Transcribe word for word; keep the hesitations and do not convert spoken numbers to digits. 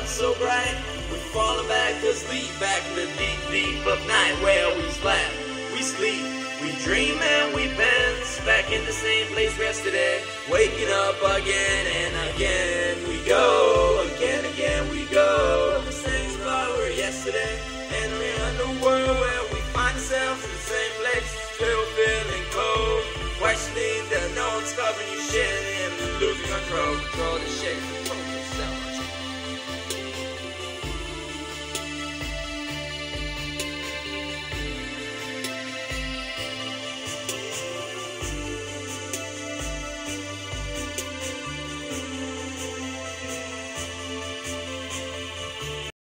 felt so bright. We're falling back to sleep, back in the deep, deep of night where we slept, we sleep, we dream and we pence. Back in the same place yesterday, waking up again and again we go, again, again we go. The same spot we were yesterday, and we're in the world where we find ourselves in the same place, still feeling cold, questioning that no one's covering you shit and losing control, control the shit.